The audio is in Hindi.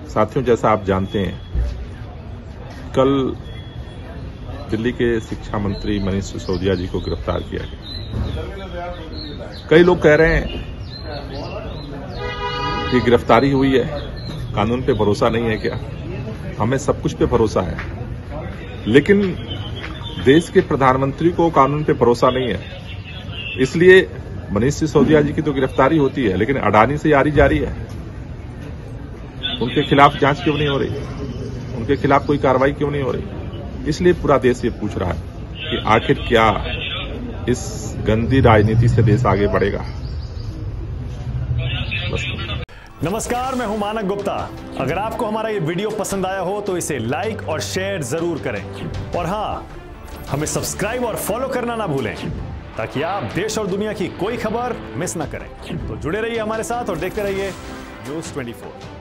साथियों, जैसा आप जानते हैं, कल दिल्ली के शिक्षा मंत्री मनीष सिसोदिया जी को गिरफ्तार किया गया। कई लोग कह रहे हैं कि गिरफ्तारी हुई है, कानून पे भरोसा नहीं है क्या? हमें सब कुछ पे भरोसा है, लेकिन देश के प्रधानमंत्री को कानून पे भरोसा नहीं है। इसलिए मनीष सिसोदिया जी की तो गिरफ्तारी होती है, लेकिन अडानी से यारी जारी है। उनके खिलाफ जांच क्यों नहीं हो रही? उनके खिलाफ कोई कार्रवाई क्यों नहीं हो रही? इसलिए पूरा देश ये पूछ रहा है कि आखिर क्या इस गंदी राजनीति से देश आगे बढ़ेगा। नमस्कार, मैं हूं मानक गुप्ता। अगर आपको हमारा ये वीडियो पसंद आया हो तो इसे लाइक और शेयर जरूर करें, और हां, हमें सब्सक्राइब और फॉलो करना ना भूलें ताकि आप देश और दुनिया की कोई खबर मिस ना करें। तो जुड़े रहिए हमारे साथ और देखते रहिए न्यूज़ 24।